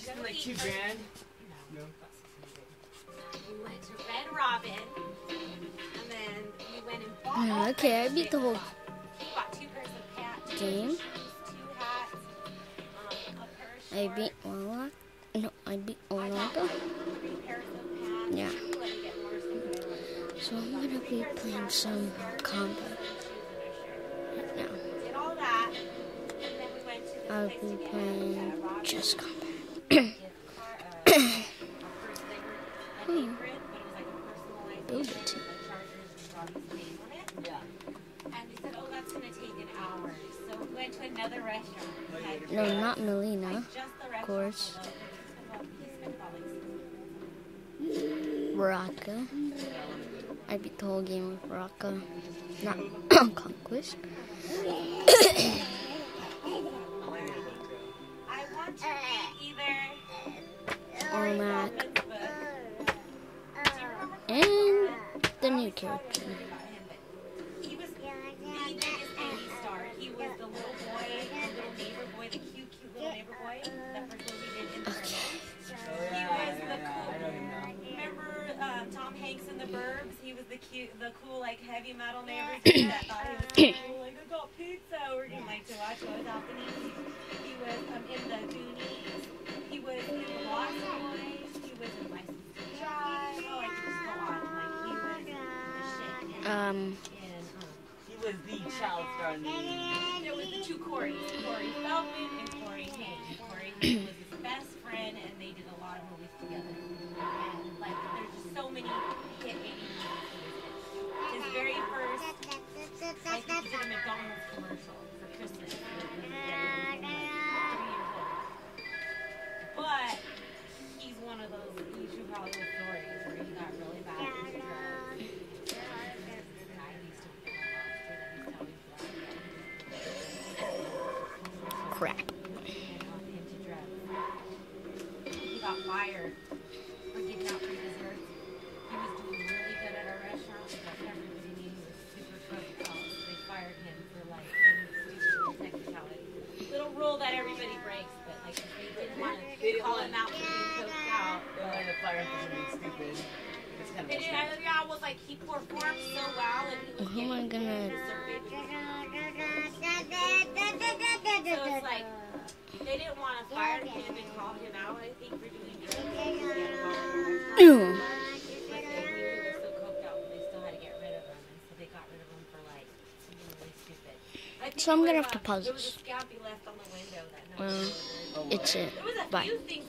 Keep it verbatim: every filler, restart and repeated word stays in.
spend like two grand. No. We went to Red Robin, and then we went and bought. No, okay, I beat the whole We bought two pairs of pants, game. two hats, um, a pair of I beat Warlock. No, I beat Warlock. three pairs of pants. Yeah. Let me get more stuff. So I'm gonna be playing some combat right now. Did all that, and then we went to this I'll place be to get playing uh, Robin just combat. gift card, uh, our first thing, an apron, but it was like a personalized Build apron it. with the chargers and Robbie's name on it. Yeah. And we said, oh, that's going to take an hour. So we went to another restaurant. We had No, just- not Melina. like just the restaurant course. for the- we spent about like six minutes. Baraka. I beat the whole game with Baraka. Not Conquest. I want to read either Cory Mac. Feldman's book. Do you remember And the new character. about him? But he was the biggest baby star. He was the little boy, the little neighbor boy, the cute, cute little neighbor boy. The first movie we did in Okay. He Oh, was yeah, the yeah, cool. I know him now. Remember um, Tom Hanks in The Burbs? He was the cute, the cool, like heavy metal neighbor that thought he was cool. Like, I got pizza. We're gonna like to watch what was happening. He was um, in the Goonies. He was in The Lost Boys. He was in License to Drive. Oh, I could just go on. Like he was the shit. And, Um, and um, He was the child star in the there was the two Corys, Cory Feldman and Corey Haim. Corey Haim was his best friend, and they did a lot of movies together. And like, there's just so many hit eighties movies. His very first, I think he did a McDonald's commercial for Christmas. When he was like three years old. But he's one of those YouTube Hollywood stories where he got really bad into drugs. I used to be a monster that he's telling you. crap. Into drugs. He got fired for getting out free desserts. He was doing really good at our restaurant because everybody knew he was super coked out. So they fired him for like any stupid technicality. Little rule that everybody breaks, but like if they didn't want They to didn't call want- him out for being coked out. They wanted to fire him for something stupid. It's kind of They didn't, I, yeah, I was like, he performed so well and he was Who am I getting gonna- deserved. So it's like, they didn't want to fire him and call him out, I think, for doing drugs. Ew. Like, they knew he was so coked out, but they still had to get rid of him, and so they got rid of him for like something really stupid. I think So I'm it gonna was, have to uh, pause There was a this. scampi left on the window that no Well, one Oh, It's it. There was a Bye. few things